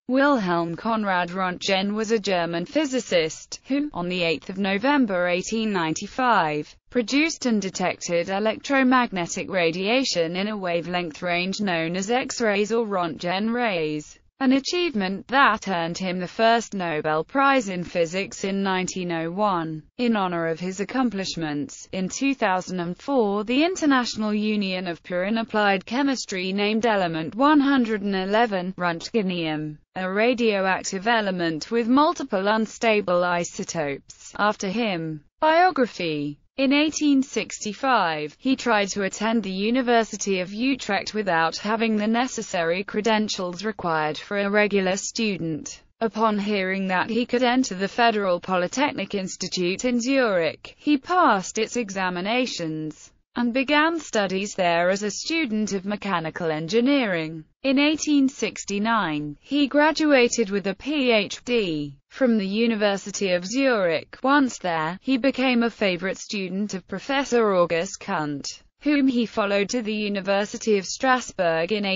Wilhelm Conrad Röntgen was a German physicist, who, on the 8th of November 1895, produced and detected electromagnetic radiation in a wavelength range known as X-rays or Röntgen rays, an achievement that earned him the first Nobel Prize in Physics in 1901. In honor of his accomplishments, in 2004 the International Union of Pure and Applied Chemistry named element 111, Röntgenium, a radioactive element with multiple unstable isotopes, after him. Biography. In 1865, he tried to attend the University of Utrecht without having the necessary credentials required for a regular student. Upon hearing that he could enter the Federal Polytechnic Institute in Zurich, he passed its examinations and began studies there as a student of mechanical engineering. In 1869, he graduated with a Ph.D. from the University of Zurich. Once there, he became a favorite student of Professor August Kundt, whom he followed to the University of Strasbourg in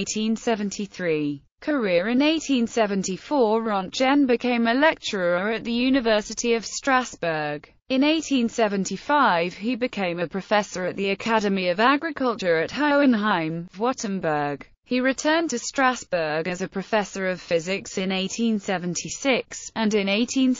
1873. Career. In 1874, Röntgen became a lecturer at the University of Strasbourg. In 1875 he became a professor at the Academy of Agriculture at Hohenheim, Württemberg. He returned to Strasbourg as a professor of physics in 1876, and in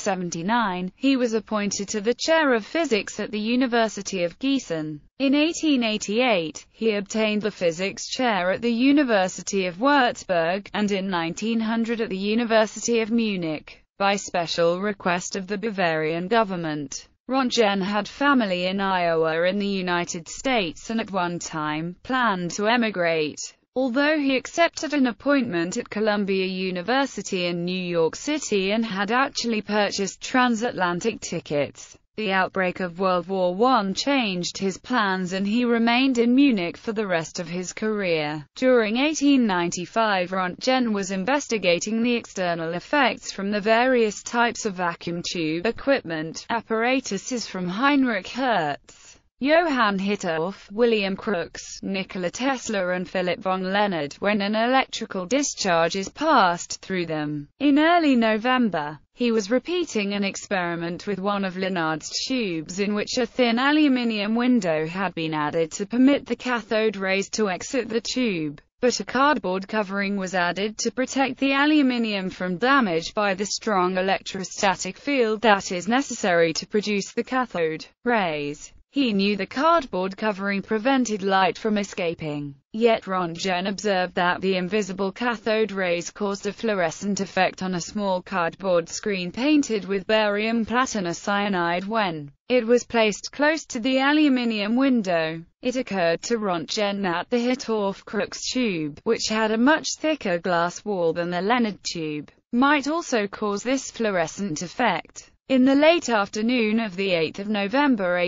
1879, he was appointed to the chair of physics at the University of Gießen. In 1888, he obtained the physics chair at the University of Würzburg, and in 1900 at the University of Munich, by special request of the Bavarian government. Röntgen had family in Iowa in the United States and at one time planned to emigrate. Although he accepted an appointment at Columbia University in New York City and had actually purchased transatlantic tickets, the outbreak of World War I changed his plans and he remained in Munich for the rest of his career. During 1895, Röntgen was investigating the external effects from the various types of vacuum tube equipment, apparatuses from Heinrich Hertz, Johann Hittorf, William Crookes, Nikola Tesla and Philip von Leonard, when an electrical discharge is passed through them. In early November, he was repeating an experiment with one of Leonard's tubes in which a thin aluminium window had been added to permit the cathode rays to exit the tube, but a cardboard covering was added to protect the aluminium from damage by the strong electrostatic field that is necessary to produce the cathode rays. He knew the cardboard covering prevented light from escaping. Yet Röntgen observed that the invisible cathode rays caused a fluorescent effect on a small cardboard screen painted with barium platinocyanide when it was placed close to the aluminium window. It occurred to Röntgen that the Hittorf-Crookes tube, which had a much thicker glass wall than the Leonard tube, might also cause this fluorescent effect. In the late afternoon of the 8th of November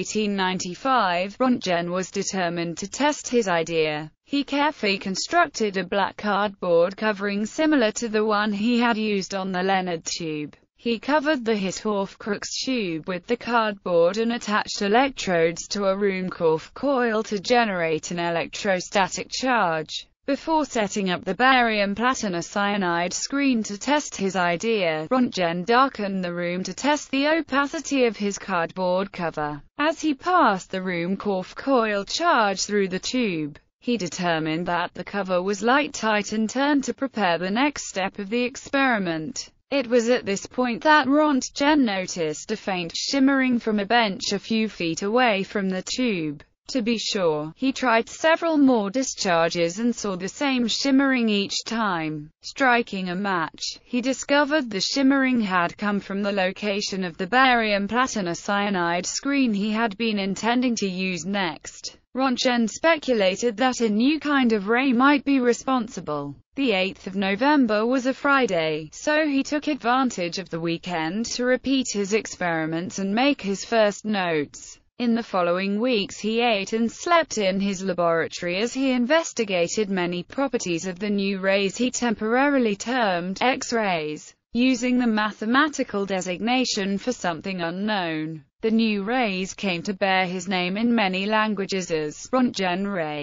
1895, Röntgen was determined to test his idea. He carefully constructed a black cardboard covering similar to the one he had used on the Leonard tube. He covered the Hittorf-Crookes tube with the cardboard and attached electrodes to a Ruhmkorff coil to generate an electrostatic charge. Before setting up the barium platinocyanide screen to test his idea, Röntgen darkened the room to test the opacity of his cardboard cover. As he passed the Ruhmkorff coil charge through the tube, he determined that the cover was light-tight and turned to prepare the next step of the experiment. It was at this point that Röntgen noticed a faint shimmering from a bench a few feet away from the tube. To be sure, he tried several more discharges and saw the same shimmering each time. Striking a match, he discovered the shimmering had come from the location of the barium platinocyanide screen he had been intending to use next. Röntgen speculated that a new kind of ray might be responsible. The 8th of November was a Friday, so he took advantage of the weekend to repeat his experiments and make his first notes. In the following weeks he ate and slept in his laboratory as he investigated many properties of the new rays he temporarily termed X-rays, using the mathematical designation for something unknown. The new rays came to bear his name in many languages as Röntgen rays.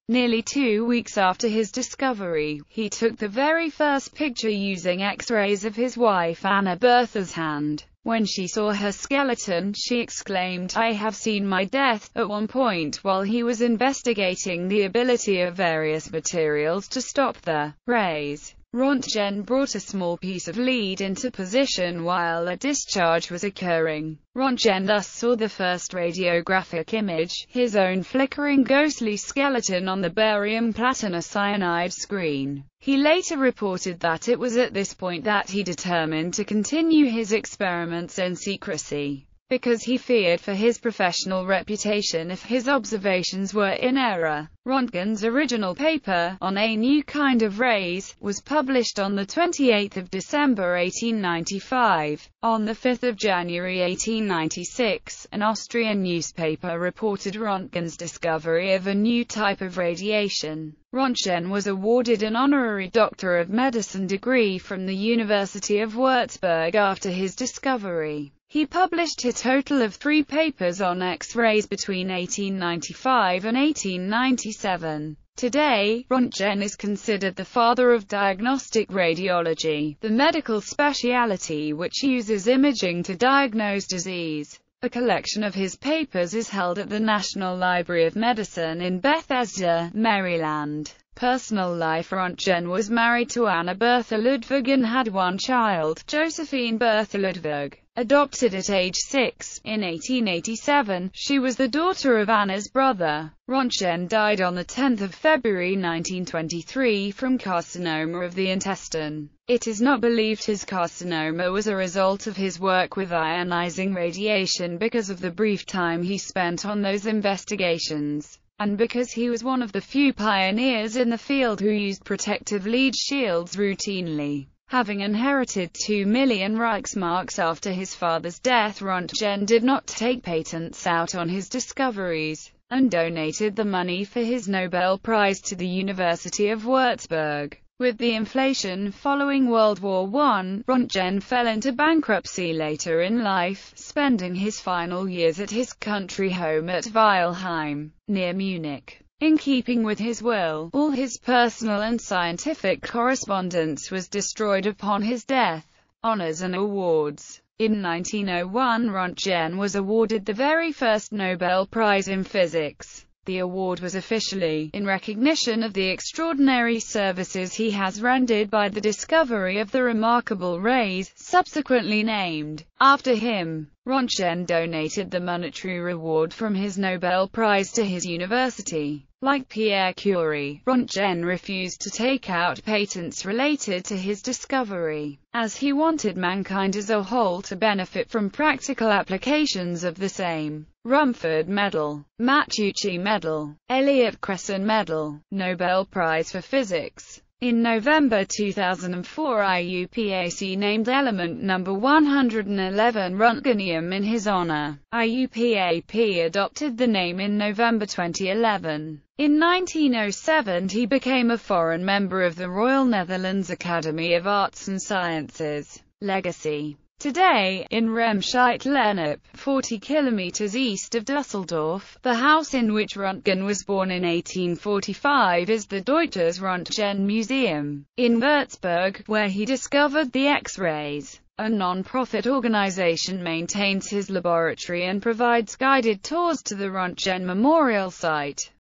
Nearly 2 weeks after his discovery, he took the very first picture using X-rays of his wife Anna Bertha's hand. When she saw her skeleton, she exclaimed, "I have seen my death." At one point while he was investigating the ability of various materials to stop the rays, Röntgen brought a small piece of lead into position while a discharge was occurring. Röntgen thus saw the first radiographic image, his own flickering ghostly skeleton on the barium platinocyanide screen. He later reported that it was at this point that he determined to continue his experiments in secrecy, because he feared for his professional reputation if his observations were in error. Röntgen's original paper, On a New Kind of Rays, was published on 28 December 1895. On 5 January 1896, an Austrian newspaper reported Röntgen's discovery of a new type of radiation. Röntgen was awarded an honorary Doctor of Medicine degree from the University of Würzburg after his discovery. He published a total of 3 papers on X-rays between 1895 and 1897. Today, Röntgen is considered the father of diagnostic radiology, the medical specialty which uses imaging to diagnose disease. A collection of his papers is held at the National Library of Medicine in Bethesda, Maryland. Personal life: Röntgen was married to Anna Bertha Ludwig and had one child, Josephine Bertha Ludwig. Adopted at age 6, in 1887, she was the daughter of Anna's brother. Röntgen died on 10 February 1923 from carcinoma of the intestine. It is not believed his carcinoma was a result of his work with ionizing radiation because of the brief time he spent on those investigations, and because he was one of the few pioneers in the field who used protective lead shields routinely. Having inherited 2 million Reichsmarks after his father's death, Röntgen did not take patents out on his discoveries, and donated the money for his Nobel Prize to the University of Würzburg. With the inflation following World War I, Röntgen fell into bankruptcy later in life, spending his final years at his country home at Weilheim, near Munich. In keeping with his will, all his personal and scientific correspondence was destroyed upon his death. Honors and awards. In 1901, Röntgen was awarded the very first Nobel Prize in Physics. The award was officially in recognition of the extraordinary services he has rendered by the discovery of the remarkable rays, subsequently named after him. Röntgen donated the monetary reward from his Nobel Prize to his university. Like Pierre Curie, Röntgen refused to take out patents related to his discovery, as he wanted mankind as a whole to benefit from practical applications of the same. Rumford Medal, Matteucci Medal, Elliott-Cresson Medal, Nobel Prize for Physics. In November 2004, IUPAC named element number 111 Röntgenium in his honor. IUPAP adopted the name in November 2011. In 1907 he became a foreign member of the Royal Netherlands Academy of Arts and Sciences. Legacy. Today, in Remscheid-Lennep, 40 kilometers east of Dusseldorf, the house in which Röntgen was born in 1845 is the Deutsches Röntgen Museum. In Würzburg, where he discovered the X-rays, a non-profit organization maintains his laboratory and provides guided tours to the Röntgen Memorial Site.